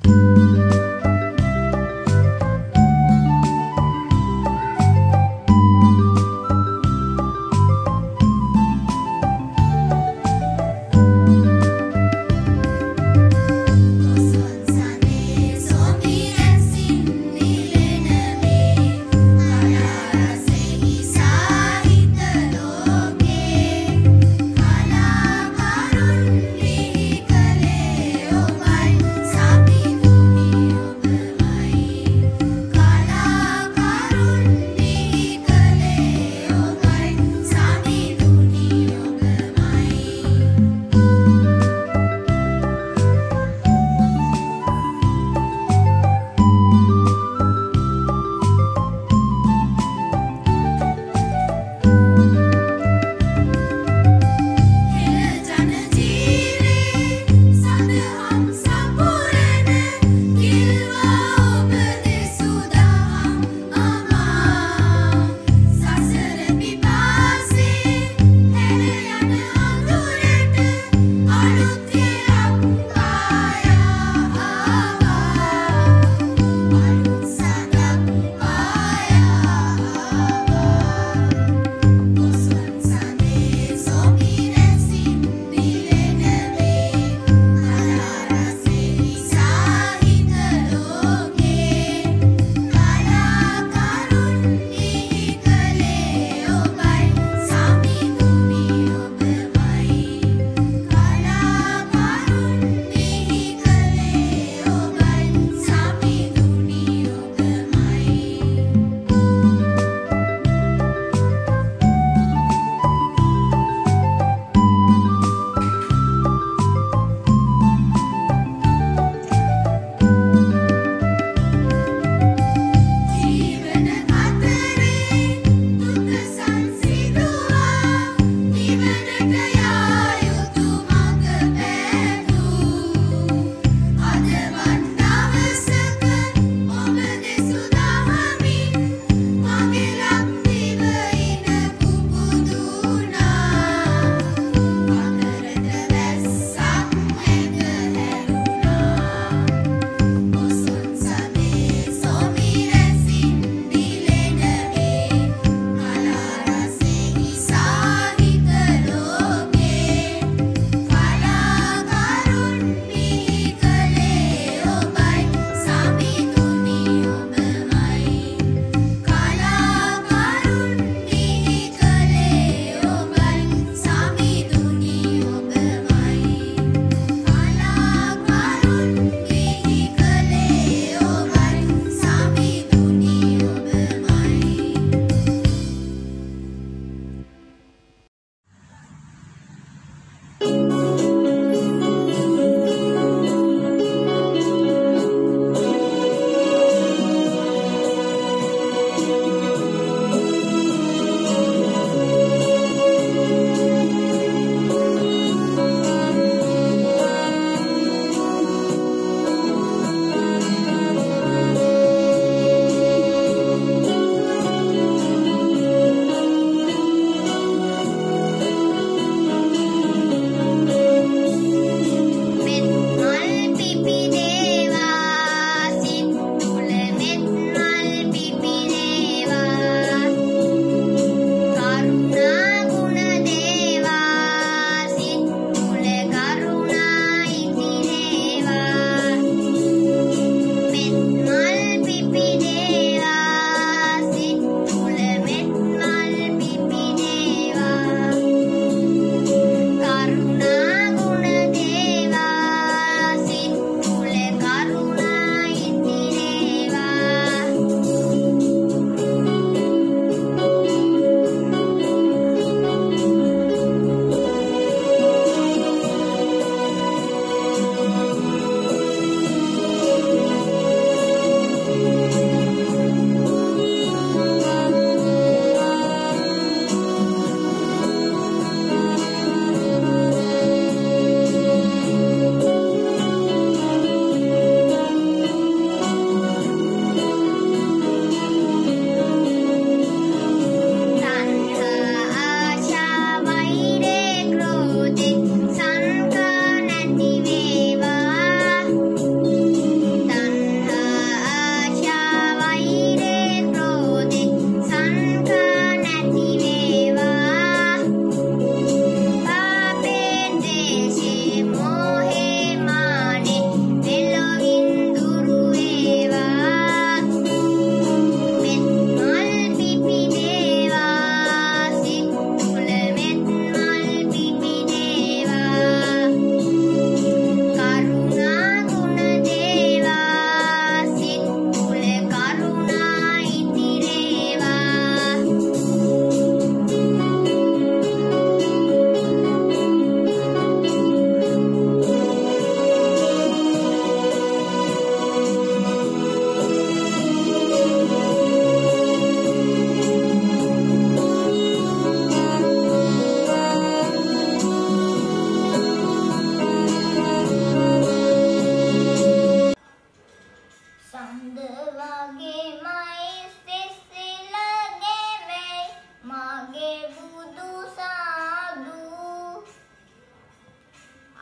Sabi dunia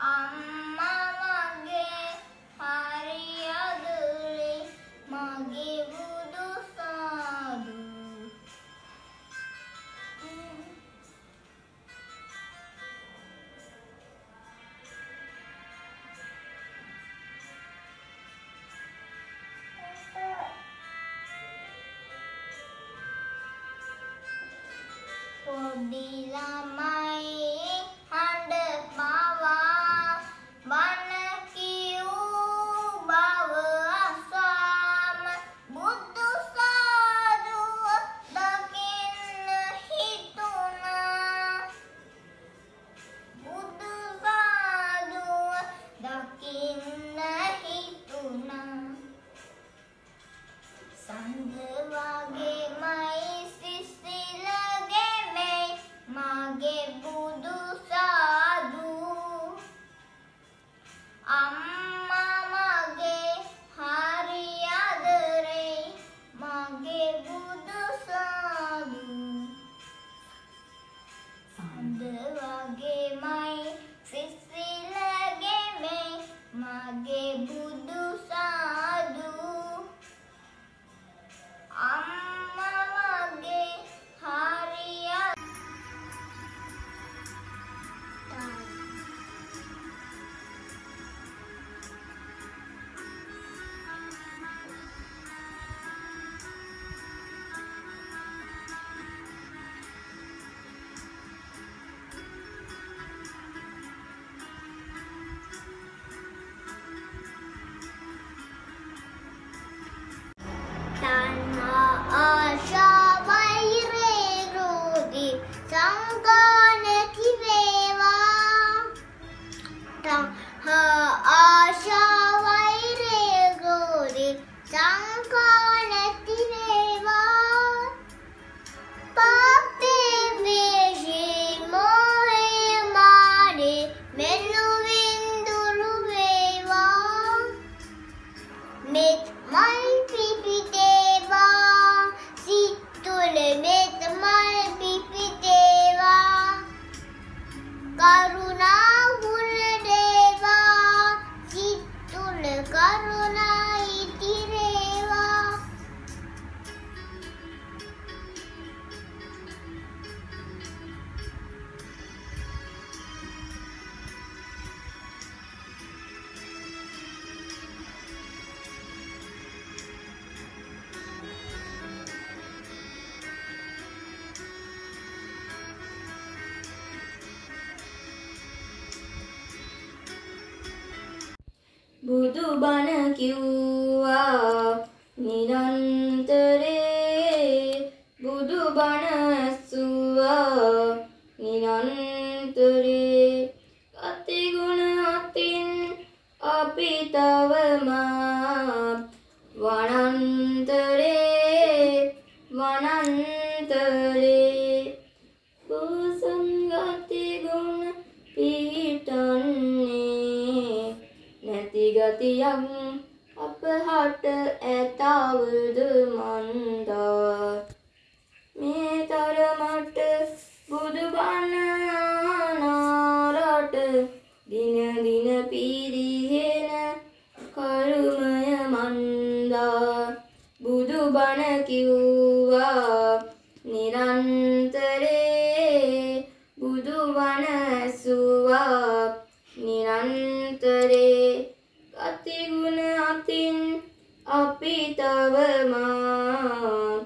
අම්මා මගේ හරියදුලේ මගේ බුදු සාදු පොඩි ළමයි හඬ පවා බණ කියූ බව අසාම බුදු සාදුව දකින්න හිතුණා බුදු සාදුව දකින්න හිතුණා සඳ වගේමයි මගේ බුදු සාදු අම්මා මගේ හරියදරේ මගේ බුදු සාදු සඳ වගේමයි සිසිලගෙමේ මගේ බුදු සාදු අම්මා මගේ හරියදරේ Tanha asha vaire rodi sanganati veva Tanha asha vaire rodi sanganati veva Pape veje mohe mare menu vinduru veva Met mal pipi deva situle met mal pipi deva karuna gul deva situle karuna iti deva බුදු බණ කිව්වා නිරන්තරේ බුදු බණ ඇසුවා නිරන්තරේ කති ගුණ අතින් අපි තවමත් වනාන්තරේ කුසංගති ගුණ පිහිටන්නේ නැති ගතියක් අපහට ඇතවුද මන්දා මේ තරමට බුදු බණ නාරට දින දින පිරිහෙන කරුමය මන්දා බුදු බණ කිව්වා නිරන්තරේ බුදු බණ ඇසුවා නිරන්තරේ ගති ගුණ අතින් අපි තවමත්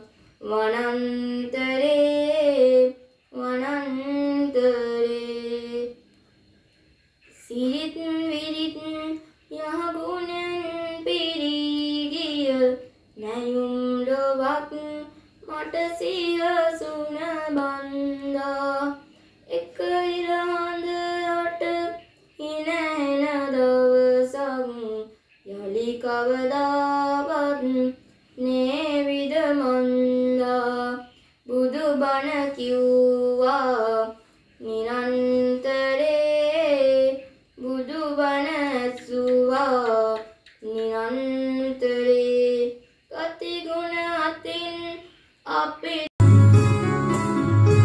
වනාන්තරේ සිරිත් විරිත් යහගුණෙන් පිරී ගිය නැයුම් ලොවක් මට සියසුන බන්දා එක ඉරහඳ යට හිනැන දවසක් යලි කවදාවත් නේවිද මන්දා බුදු බණ කිව්වා නිරන්තරේ බුදු බණ ඇසුවා නිරන්තරේ ගති ගුණ අතින් අපි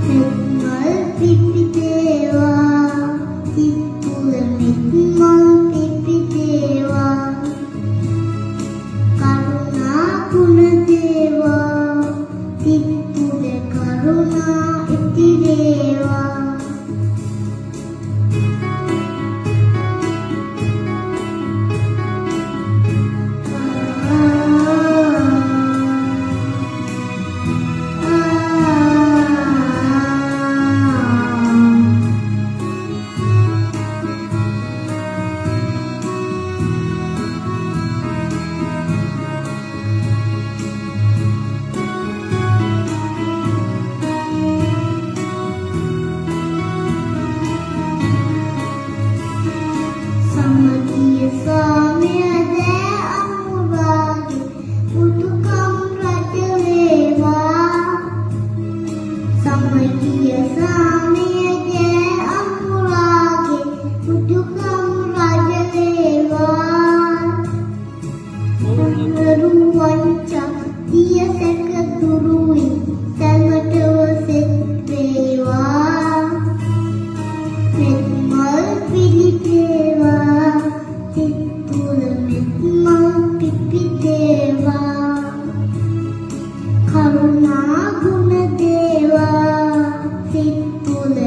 Karuna guna dewa, situla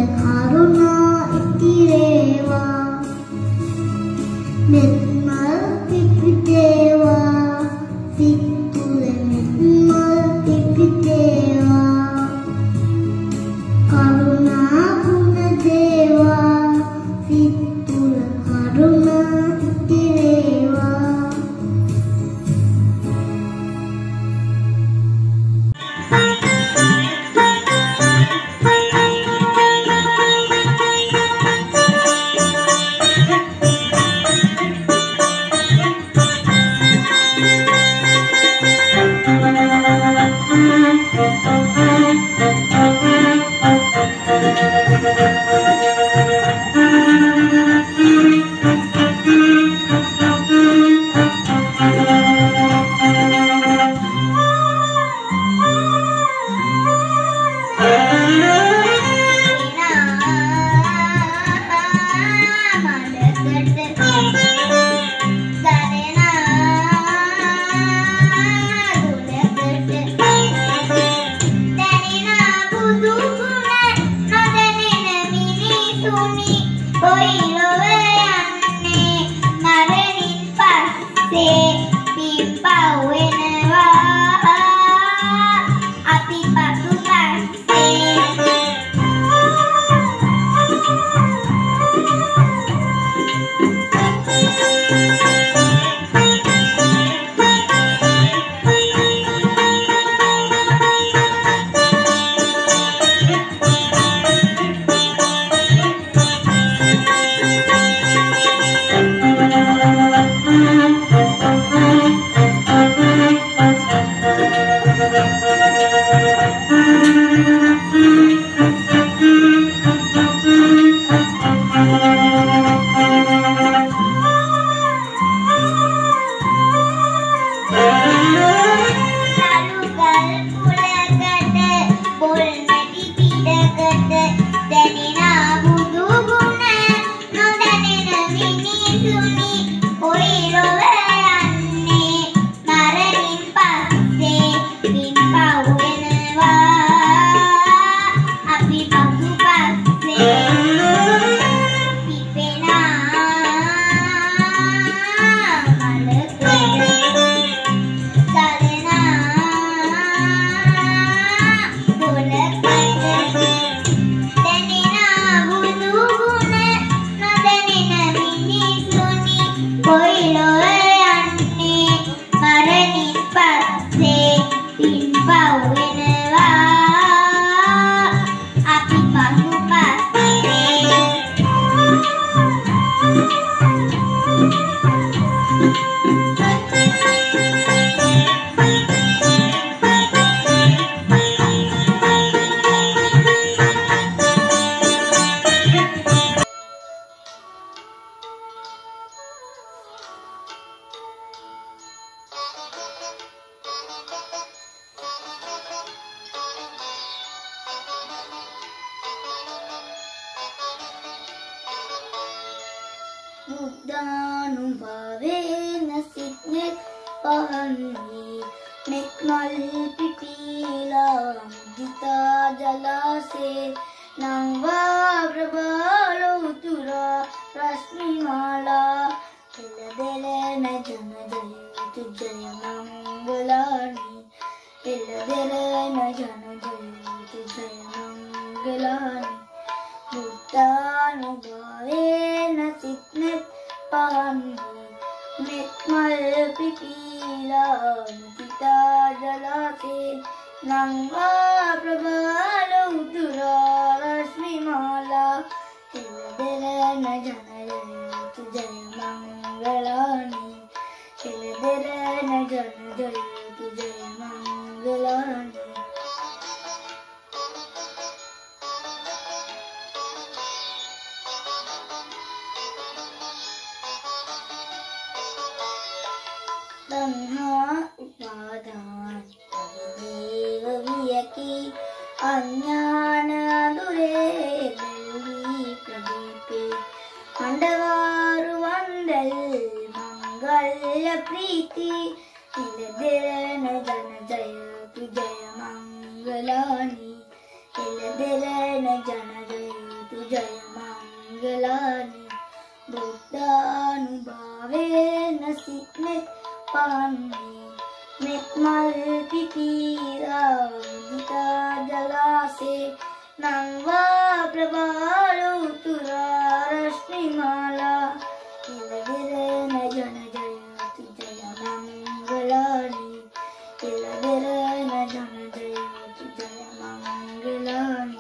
බුද්ධානුභාවේන සිත්නෙත් පහන්හි මෙත් මල් පිපිලා මුදිතා ජලාසේ නංවා ප්‍රබල උතුරා රශ්මිමාලා එළදෙලන ජන ජයතු ජය මංගලානි එළදෙලන ජන ජයතු ජය මංගලානි බුද්ධානුභාවේන සිත්නෙත් පහන්හි මෙත් මල් පිපිලා මුදිතා ජලාසේ නංවා ප්‍රබල උතුරා රශ්මිමාලා එළදෙලන ජන ජයතු ජය මංගලානි එළදෙලන ජන ජයතු ජය මංගලානි तन्हा उपादान देव वियकी अज्ञान दुरे देवी प्रदीपे मंडवारु वंदल मंगल प्रीति इलदेरन जन जयतु जय मंगलानि इलदेरन जन जयतु जय मंगलानि बुद्धानुभावेन सिद्नेत पानी मेत मल पिपीरा मुदिता जलासे नंवा प्रबल उतुरा रश्मिमाला इलदिरन जन जयतु जय मंगलानि इलदिरन जन जयतु जय मंगलानि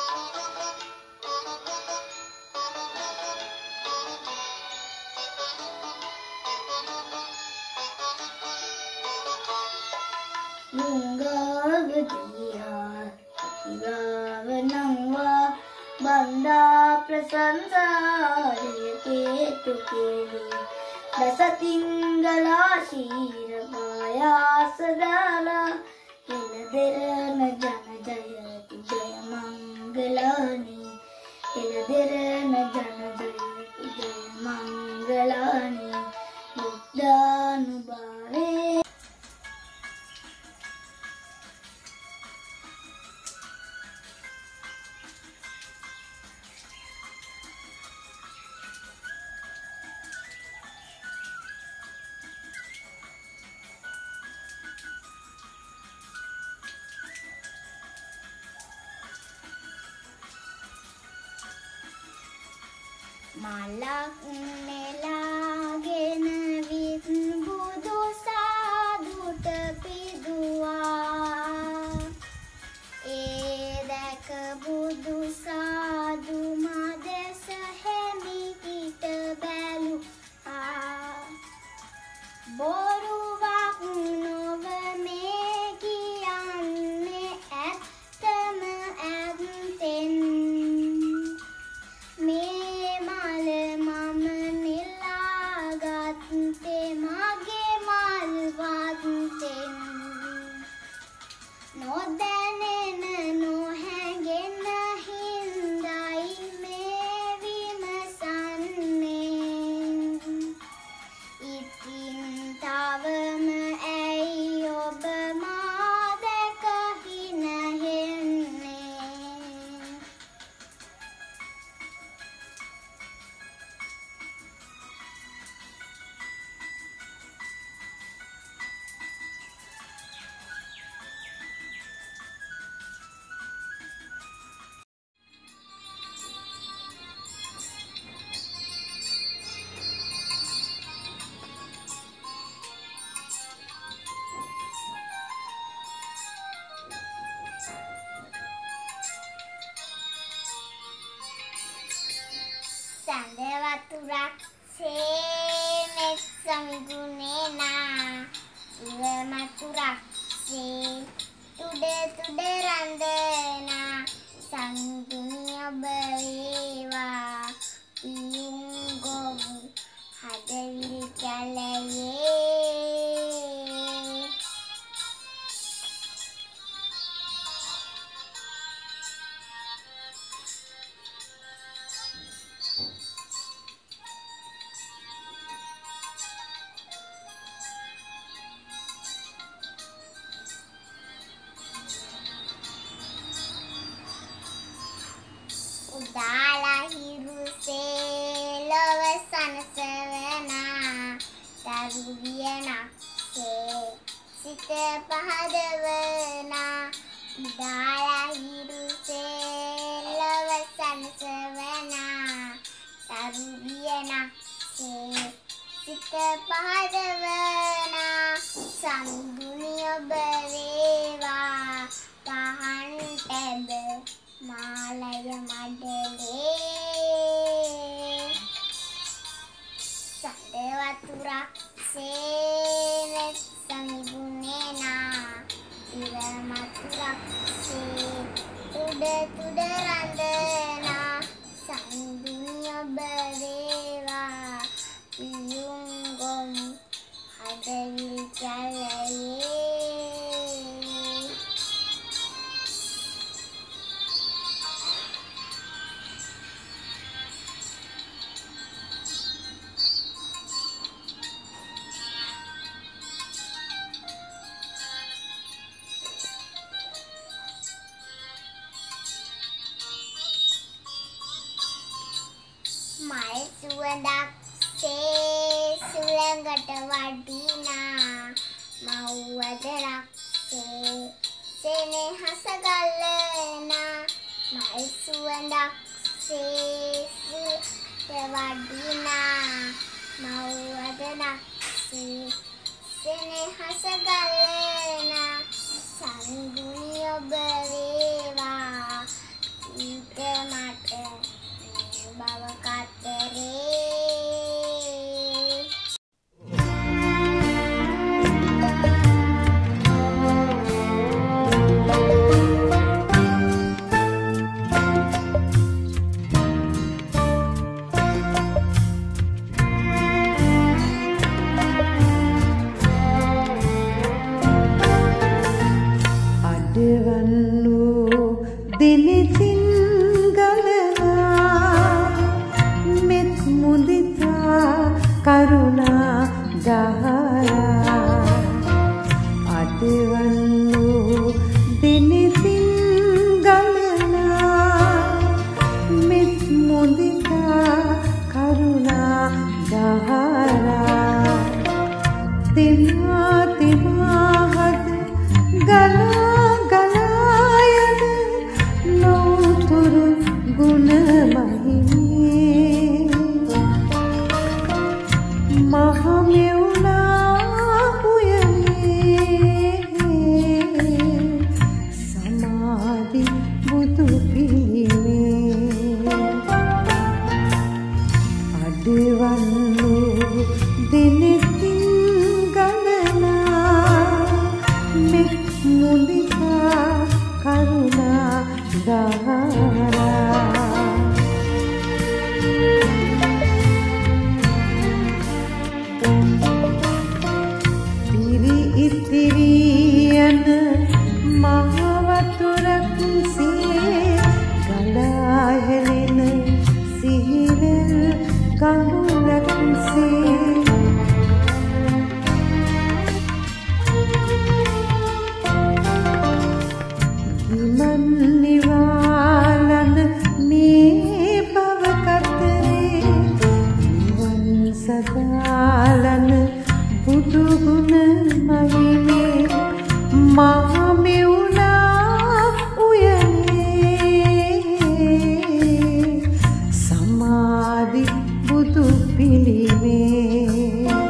बंदा प्रशंसा जयते केली दसतिंगला शीर पाया सदाला इलदिरन जन जयतु जय मंगलानि इलदिरन जन जयतु जय मंगलानि बुद्धानुभावे මලක් නෙලාගෙන විත් බුදු සාදුට පිදුවා ඒ දැක බුදු සාදු මදෙස හැමිහිට බැලුවා බොරුවක් නොව මේ කියන්නේ ඇත්තම ඇත්තෙන් මේ මල මම නෙලාගත්තේ මගේ මල් වත්තෙන් නොදැනෙන නොහැඟෙන හින්දයි මේ විමසන්නේ ඉතින් තවම ඇයි ඔබ මා දැක හිනහෙන්නේ සඳ වතුරක් සේනෙත් සමිගුණේ නා ඉව මතුරක් සේ තුඩ තුඩ රඳනා සංගුණිය ඔබ වේවා පියුම් ගොවු හදවිලි කැලයේ උදාලා හිරුසේ ලොව සනසවනා දරු වියනක්සේ සිත පහදවනා උදාලා හිරුසේ ලොව සනසවනා දරු වියනක්සේ සිත පහදවනා සම්ගුණි ඔබ වේවා පහන් ටැබ මාලය මඩලේ සඳ වතුරක් සේ සමිගුණේ නා ඉර මතුරක් සේ තුඩ තුඩ රඳනා සම්දුනි ඔබ වේවා පියුම් ගොම් හදවිල් ජලයේ මල් සුවඳක් සේ සුළඟට වඩිනා මව්වදනක් සේ සෙනෙහස ගලනා මල් සුවඳක් සේ සුළඟට වඩිනා මව්වදනක් සේ සෙනෙහස ගලනා සංගුණි ඔබ වේවා ඊට මට බව කතරේ අඩවන්නු දිනිතින් ගලනා මෙත් මුදිතා කරුණා දහරා අඩවන්නු දිනිතින් ගලනා මෙත් මුදිතා කරුණා දහරා තිමා තිමා හද ගලා ගලා යන ලෝතුරු ගුණ මහිමේ මහමෙවුනා උයනේ සමාධි බුදු පිළිමේ අඩවන්නු දිනෙතින් ගලනා මෙත් මුදිතා කරුණා දහරා පිරි ඉතිරි යන මහ වතුරක් සේ ගලා හැලෙන සිහිරල් ගඟුලක් සේ නිවාලන මේ බව කතරේ නිවන් සදාලන බුදු ගුණ මහිමේ මහමෙවුනා උයනේ සමාධි බුදු පිළිමේ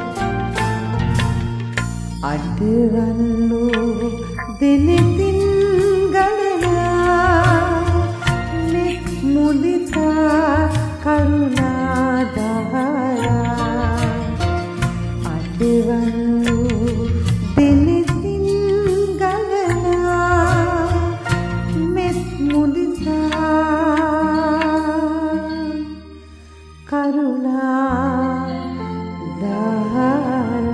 අඩවන්නු දිනෙතින් මුදිතා කරුණා දහරා අඩවන්නු දිනෙතින් ගලනා මෙත් මුදිතා කරුණා දහරා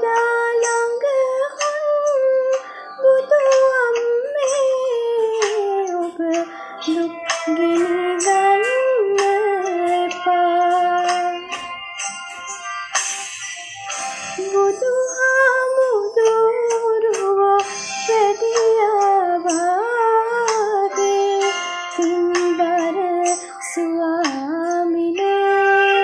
එදා ළඟ බුදු අම්මේ ඔබ දුක් ගිනි ගන්න එපා බුදුහාමුදුරුවෝ වැඩියා වාගේ සිම්බර ස්වාමිනේ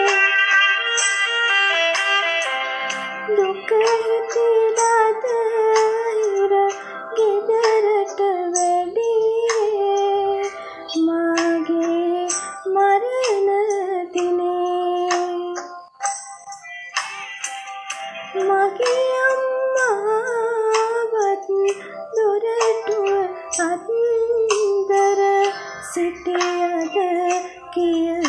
දුක හිතිලද හිර ගෙදරට වැඩියේ මාගේ මරණ දිනේ මගේ අම්මාවත් දොරටුව අත්දර සිටියද කිය